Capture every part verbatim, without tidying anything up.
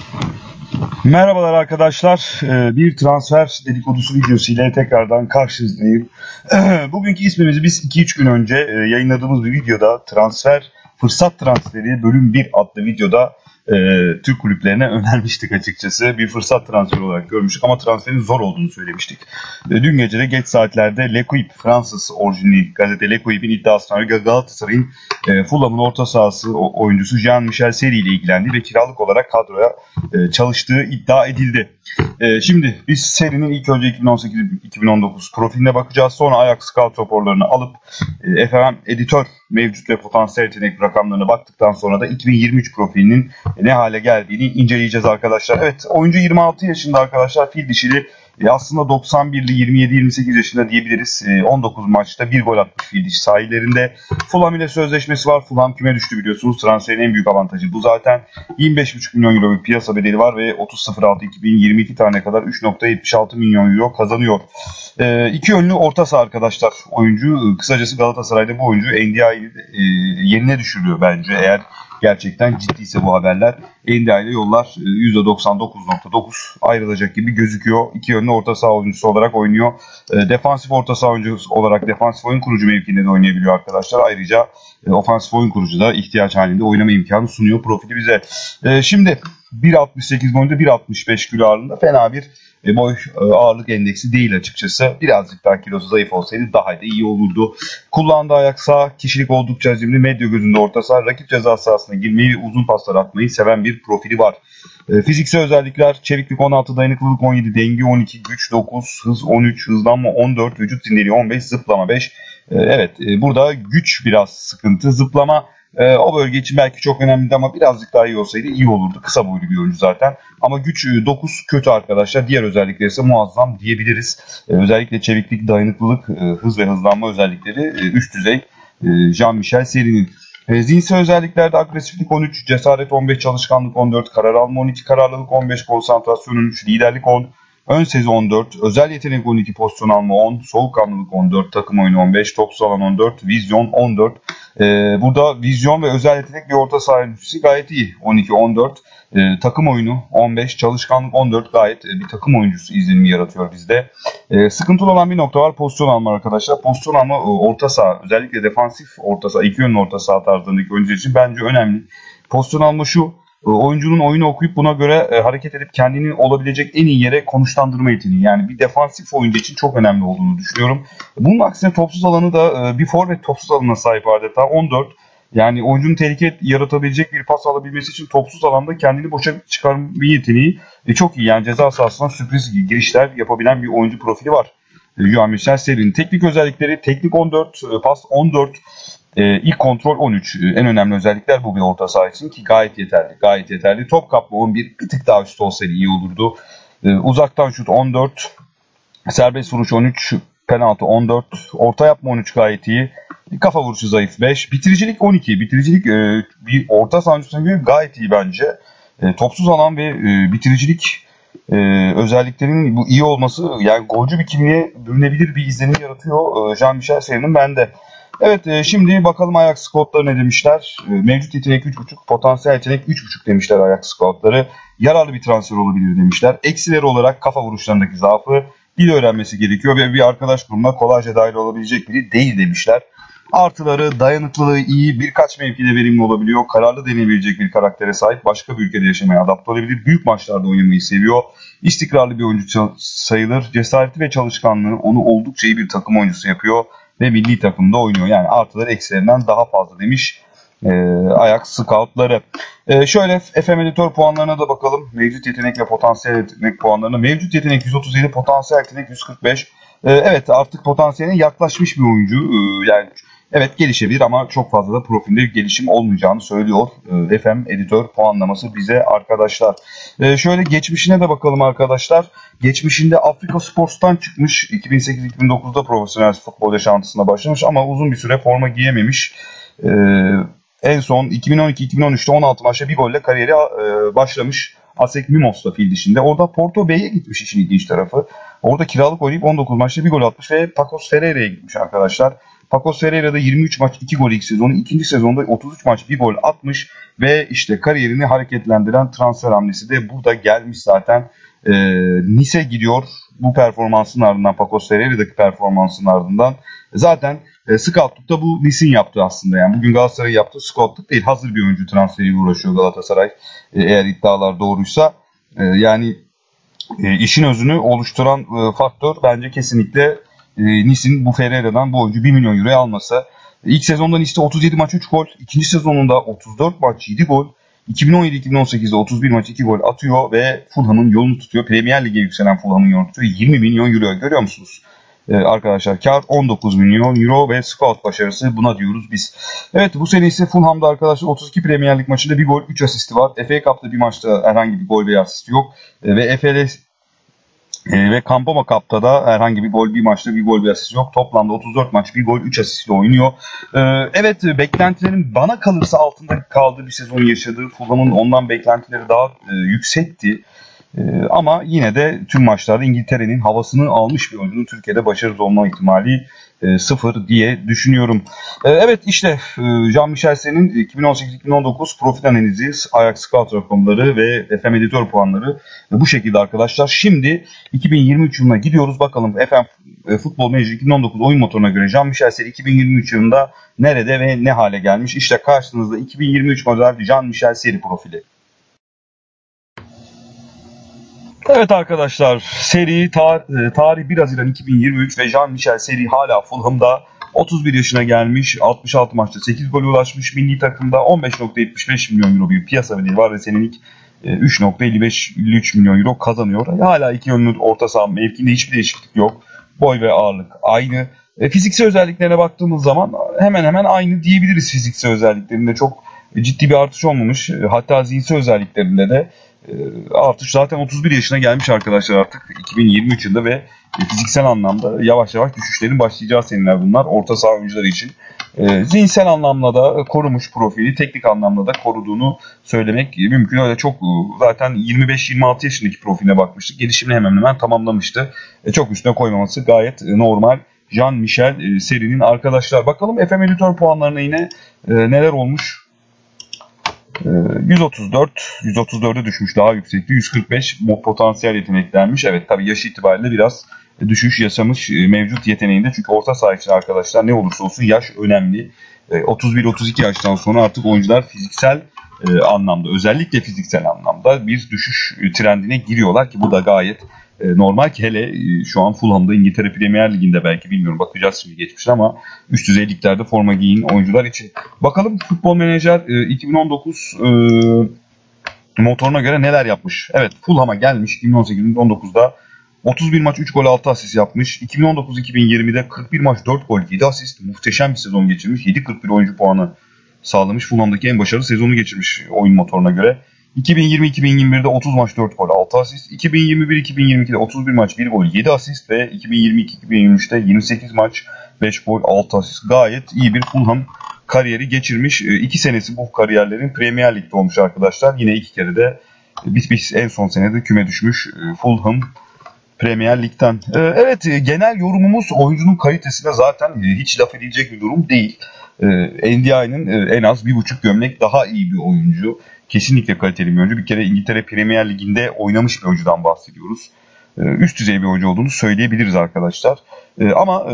Merhabalar arkadaşlar. Ee, Bir transfer dedikodusu videosu ile tekrardan karşınızdayım. Bugünkü ismimizi biz iki üç gün önce yayınladığımız bir videoda transfer, fırsat transferi bölüm bir adlı videoda e, Türk kulüplerine önermiştik açıkçası. Bir fırsat transferi olarak görmüştük ama transferin zor olduğunu söylemiştik. E, dün gece de geç saatlerde L'Equipe, Fransız orijinli gazete L'Equipe'in iddiasına göre Galatasaray'ın e, Fulham'ın orta sahası oyuncusu Jean-Michel Seri ile ilgilendiği ve kiralık olarak kadroya e, çalıştığı iddia edildi. E, şimdi biz serinin ilk önce iki bin on sekiz iki bin on dokuz profiline bakacağız. Sonra Ajax Scout raporlarını alıp e, F M editör mevcut ve potansiyel yetenek rakamlarına baktıktan sonra da iki bin yirmi üç profilinin ne hale geldiğini inceleyeceğiz arkadaşlar. Evet, oyuncu yirmi altı yaşında arkadaşlar, fil dişili. E aslında doksan birli, yirmi yedi yirmi sekiz yaşında diyebiliriz. E, on dokuz maçta bir gol atmış fil dişi sahilerinde. Fulham ile sözleşmesi var. Fulham küme düştü biliyorsunuz. Transferin en büyük avantajı bu zaten. yirmi beş buçuk milyon euro bir piyasa bedeli var ve otuz Ekim altı iki bin yirmi iki tarihine kadar üç virgül yetmiş altı milyon euro kazanıyor. E, iki yönlü orta saha arkadaşlar oyuncu. Kısacası Galatasaray'da bu oyuncu N D I'yi e, yerine düşürüyor bence. Eğer gerçekten ciddiyse bu haberler, N D I ile yollar yüzde doksan dokuz nokta dokuz ayrılacak gibi gözüküyor. İki yönlü orta saha oyuncusu olarak oynuyor. E, defansif orta saha oyuncusu olarak defansif oyun kurucu mevkiinde de oynayabiliyor arkadaşlar. Ayrıca e, ofansif oyun kurucu da ihtiyaç halinde oynama imkanı sunuyor profili bize. E, şimdi bir altmış sekiz boyunda, bir altmış beş kilo ağırlığında fena bir e, boy e, ağırlık endeksi değil açıkçası. Birazcık daha kilosu zayıf olsaydı daha da iyi olurdu. Kullandığı ayak sağ, kişilik oldukça azimli, medya gözünde orta saha, rakip ceza sahasına girmeyi ve uzun paslar atmayı seven bir profili var. E, fiziksel özellikler: çeviklik on altı, dayanıklılık on yedi, denge on iki, güç dokuz, hız on üç, hızlanma on dört, vücut dinleliği on beş, zıplama beş. E, evet e, burada güç biraz sıkıntı, zıplama Ee, o bölge için belki çok önemliydi ama birazcık daha iyi olsaydı iyi olurdu. Kısa boylu bir oyuncu zaten. Ama güç dokuz kötü arkadaşlar. Diğer özellikleri ise muazzam diyebiliriz. Ee, özellikle çeviklik, dayanıklılık, e, hız ve hızlanma özellikleri e, üst düzey. E, Jean-Michel Seri'nin. E, zihinsel özelliklerde agresiflik on üç, cesaret on beş, çalışkanlık on dört, karar alma on iki, kararlılık on beş, konsantrasyon on üç, liderlik on, ön sezi on dört, özel yetenek on iki, pozisyon alma on, soğukkanlılık on dört, takım oyunu on beş, topsuz alan on dört, vizyon on dört. Ee, burada vizyon ve özel yetenek bir orta saha oyuncusu gayet iyi. on iki on dört. Ee, takım oyunu on beş, çalışkanlık on dört, gayet e, bir takım oyuncusu izlenimi yaratıyor bizde. Ee, sıkıntılı olan bir nokta var: pozisyon alma arkadaşlar. Pozisyon alma e, orta saha, özellikle defansif orta saha, iki yönlü orta saha tarzındaki oyuncular için bence önemli. Pozisyon alma şu: oyuncunun oyunu okuyup buna göre e, hareket edip kendini olabilecek en iyi yere konuşlandırma yeteneği. Yani bir defansif oyuncu için çok önemli olduğunu düşünüyorum. Bunun aksine topsuz alanı da e, bir forvet topsuz alanına sahip adeta on dört. Yani oyuncunun tehlike yaratabilecek bir pas alabilmesi için topsuz alanda kendini boşa çıkarma yeteneği e, çok iyi. Yani ceza sahasından sürpriz girişler yapabilen bir oyuncu profili var. E, Jean-Michel Seri'nin teknik özellikleri: teknik on dört, e, pas on dört. Ee, ilk kontrol on üç. Ee, en önemli özellikler bu bir orta saha için ki gayet yeterli. Gayet yeterli. Top kapma on bir, bir tık daha üst olsaydı iyi olurdu. Ee, uzaktan şut on dört. Serbest vuruş on üç. Penaltı on dört. Orta yapma on üç, gayet iyi. Kafa vuruşu zayıf beş. Bitiricilik on iki. Bitiricilik e, bir orta saha oyuncusuna göre gayet iyi bence. E, topsuz alan ve e, bitiricilik e, özelliklerinin bu iyi olması, yani golcü bir kimliğe bürünebilir bir izlenim yaratıyor e, Jean-Michel Seri'nin bende. Evet, e, şimdi bakalım Ajax scoutları ne demişler. E, mevcut yetenek üç buçuk, potansiyel yetenek üç buçuk demişler Ajax scoutları. Yararlı bir transfer olabilir demişler. Eksileri olarak kafa vuruşlarındaki zaafı, dil öğrenmesi gerekiyor ve bir arkadaş grubuna kolayca dahil olabilecek biri değil demişler. Artıları: dayanıklılığı iyi, birkaç mevkide verimli olabiliyor, kararlı deneyebilecek bir karaktere sahip, başka bir ülkede yaşamaya adapte olabilir, büyük maçlarda oynamayı seviyor, istikrarlı bir oyuncu sayılır, cesareti ve çalışkanlığı onu oldukça iyi bir takım oyuncusu yapıyor ve milli takımda oynuyor. Yani artıları eksilerinden daha fazla demiş e, Ajax scoutları. E, şöyle F M editör puanlarına da bakalım. Mevcut yetenek ve potansiyel yetenek puanlarına. Mevcut yetenek yüz otuz yedi, potansiyel yetenek yüz kırk beş. E, evet, artık potansiyeline yaklaşmış bir oyuncu. E, yani evet, gelişebilir ama çok fazla da profilde bir gelişim olmayacağını söylüyor e, F M editör puanlaması bize arkadaşlar. E, şöyle geçmişine de bakalım arkadaşlar. Geçmişinde Afrika Sports'tan çıkmış. iki bin sekiz iki bin dokuzda profesyonel futbol yaşantısına başlamış ama uzun bir süre forma giyememiş. E, en son iki bin on iki iki bin on üçte on altı maçta bir golle kariyeri e, başlamış. Asek Mimos'ta fil dişinde. Orada Porto B'ye gitmiş, işin ilginç tarafı. Orada kiralık oynayıp on dokuz maçta bir gol atmış ve Pacos Ferreira'ya gitmiş arkadaşlar. Pacos Ferreira da yirmi üç maç iki gol ilk sezonu. İkinci sezonda otuz üç maç bir gol atmış ve işte kariyerini hareketlendiren transfer hamlesi de burada gelmiş zaten. E, Nice gidiyor bu performansın ardından, Pacos Ferreira'daki performansın ardından. Zaten e, scoutlukta bu Nice'in yaptığı aslında. Yani bugün Galatasaray yaptığı scoutluk değil. Hazır bir oyuncu transferiyle uğraşıyor Galatasaray. E, eğer iddialar doğruysa. E, yani e, işin özünü oluşturan e, faktör bence kesinlikle e, Nice'in bu Ferreira'dan bu oyuncu bir milyon euroya alması. İlk sezonda Nice'de otuz yedi maç üç gol. İkinci sezonunda otuz dört maç yedi gol. iki bin on yedi iki bin on sekizde otuz bir maç iki gol atıyor ve Fulham'ın yolunu tutuyor. Premier Lig'e yükselen Fulham'ın yolunu tutuyor. yirmi milyon euro, görüyor musunuz? Ee, arkadaşlar kar on dokuz milyon euro ve scout başarısı, buna diyoruz biz. Evet, bu sene ise Fulham'da arkadaşlar otuz iki Premier Lig maçında bir gol üç asisti var. F A Cup'ta bir maçta herhangi bir gol veya asist yok. Ee, ve F L S e, ve Campoma Cup'ta da herhangi bir gol, bir maçta bir gol veya asist yok. Toplamda otuz dört maç bir gol üç asistle oynuyor. Ee, evet, beklentilerin bana kalırsa altında kaldığı bir sezon yaşadığı, Fulham'ın ondan beklentileri daha e, yüksekti. Ee, ama yine de tüm maçlarda İngiltere'nin havasını almış bir oyuncunun Türkiye'de başarılı olma ihtimali e, sıfır diye düşünüyorum. E, evet, işte e, Jean-Michel Seri'nin iki bin on sekiz iki bin on dokuz profil analizi, Ajax Scout rakamları ve F M editör puanları e, bu şekilde arkadaşlar. Şimdi iki bin yirmi üç yılına gidiyoruz. Bakalım F M e, Football Manager iki bin on dokuz oyun motoruna göre Jean-Michel Seri iki bin yirmi üç yılında nerede ve ne hale gelmiş? İşte karşınızda iki bin yirmi üç model Jean-Michel Seri profili. Evet arkadaşlar, seri tar tarih bir Haziran iki bin yirmi üç ve Jean-Michel Seri hala Fulham'da, otuz bir yaşına gelmiş, altmış altı maçta sekiz gol ulaşmış, milli takımda on beş nokta yetmiş beş milyon euro bir piyasa bedeli var ve senelik üç nokta elli beş elli üç milyon euro kazanıyor. Hala iki yönlü orta saha mevkinde hiçbir değişiklik yok. Boy ve ağırlık aynı. E, fiziksel özelliklerine baktığımız zaman hemen hemen aynı diyebiliriz. Fiziksel özelliklerinde çok ciddi bir artış olmamış. Hatta zihinsel özelliklerinde de artış, zaten otuz bir yaşına gelmiş arkadaşlar artık iki bin yirmi üç yılında ve fiziksel anlamda yavaş yavaş düşüşlerin başlayacağı seneler bunlar orta saha oyuncuları için. E, zihinsel anlamda da korumuş profili, teknik anlamda da koruduğunu söylemek mümkün. Öyle çok, zaten yirmi beş yirmi altı yaşındaki profiline bakmıştık. Gelişimini hemen hemen tamamlamıştı. E, çok üstüne koymaması gayet normal. Jean-Michel Seri'nin arkadaşlar. Bakalım F M editör puanlarına yine e, neler olmuş. yüz otuz dört, yüz otuz dörde düşmüş, daha yüksekti. yüz kırk beş potansiyel yeteneklenmiş. Evet, tabii yaş itibariyle biraz düşüş yaşamış mevcut yeteneğinde. Çünkü orta saha için arkadaşlar ne olursa olsun yaş önemli. otuz bir otuz iki yaştan sonra artık oyuncular fiziksel anlamda, özellikle fiziksel anlamda bir düşüş trendine giriyorlar ki bu da gayet normal ki, hele şu an Fulham'da İngiltere Premier Ligi'nde, belki bilmiyorum, bakacağız şimdi geçmişte, ama üst düzey liglerde forma giyin oyuncular için. Bakalım Futbol Menajer iki bin on dokuz e, motoruna göre neler yapmış. Evet, Fulham'a gelmiş iki bin on sekiz iki bin on dokuzda otuz bir maç üç gol altı asist yapmış. iki bin on dokuz iki bin yirmide kırk bir maç dört gol yedi asist, muhteşem bir sezon geçirmiş. yedi kırk bir oyuncu puanı sağlamış. Fulham'daki en başarılı sezonu geçirmiş oyun motoruna göre. iki bin yirmi iki bin yirmi birde otuz maç dört gol altı asist. iki bin yirmi bir iki bin yirmi ikide otuz bir maç bir gol yedi asist ve iki bin yirmi iki iki bin yirmi üçte yirmi sekiz maç beş gol altı asist. Gayet iyi bir Fulham kariyeri geçirmiş. iki senesi bu kariyerlerin Premier Lig'de olmuş arkadaşlar. Yine iki kere de biz, biz en son senede küme düşmüş Fulham Premier Lig'den. Evet, genel yorumumuz oyuncunun kalitesine zaten hiç laf edilecek bir durum değil. N D I'nin en az bir buçuk gömlek daha iyi bir oyuncu. Kesinlikle kaliteli bir oyuncu. Bir kere İngiltere Premier Ligi'nde oynamış bir oyuncudan bahsediyoruz. Üst düzey bir oyuncu olduğunu söyleyebiliriz arkadaşlar. Ama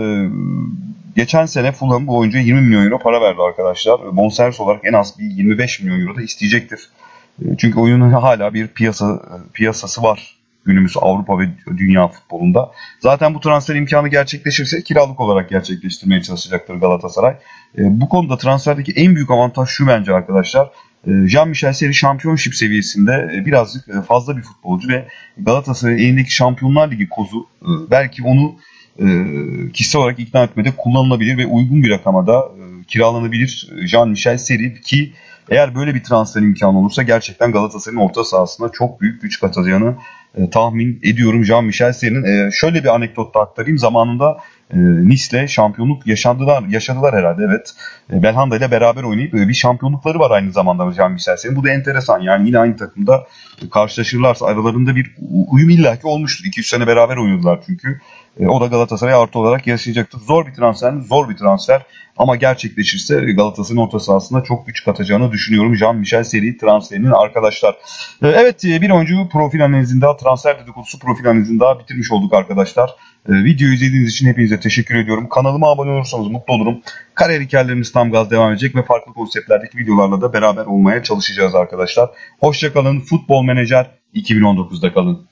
geçen sene Fulham bu oyuncuya yirmi milyon euro para verdi arkadaşlar. Bonservis olarak en az bir yirmi beş milyon euro da isteyecektir. Çünkü oyunun hala bir piyasa piyasası var günümüz Avrupa ve dünya futbolunda. Zaten bu transfer imkanı gerçekleşirse kiralık olarak gerçekleştirmeye çalışacaktır Galatasaray. Bu konuda transferdeki en büyük avantaj şu bence arkadaşlar. Jean-Michel Seri şampiyonship seviyesinde birazcık fazla bir futbolcu ve Galatasaray'ın elindeki Şampiyonlar Ligi kozu belki onu kişisel olarak ikna etmede kullanılabilir ve uygun bir rakama da kiralanabilir Jean-Michel Seri, ki eğer böyle bir transfer imkanı olursa gerçekten Galatasaray'ın orta sahasına çok büyük güç katacağını tahmin ediyorum Jean-Michel Seri'nin. Şöyle bir anekdot da aktarayım. Zamanında e, Nice'le şampiyonluk yaşandılar, yaşadılar herhalde, evet. E, Belhanda ile beraber oynayıp e, bir şampiyonlukları var aynı zamanda Jean-Michel Sarri'nin. Bu da enteresan. Yani yine aynı takımda karşılaşırlarsa aralarında bir uyum illaki olmuştur. iki üç sene beraber oynadılar çünkü. E, o da Galatasaray artı olarak yaşayacaktır. Zor bir transfer mi? Zor bir transfer. Ama gerçekleşirse Galatasaray'ın orta sahasında çok güç katacağını düşünüyorum Jean-Michel Seri transferinin arkadaşlar. E, evet, bir oyuncu profil analizinde daha, transfer dedikodusu profil analizinde daha bitirmiş olduk arkadaşlar. E, videoyu izlediğiniz için hepinize teşekkür ediyorum. Kanalıma abone olursanız mutlu olurum. Kariyer hikayelerimiz tam gaz devam edecek ve farklı konseptlerdeki videolarla da beraber olmaya çalışacağız arkadaşlar. Hoşçakalın. Futbol Menajer iki bin on dokuzda kalın.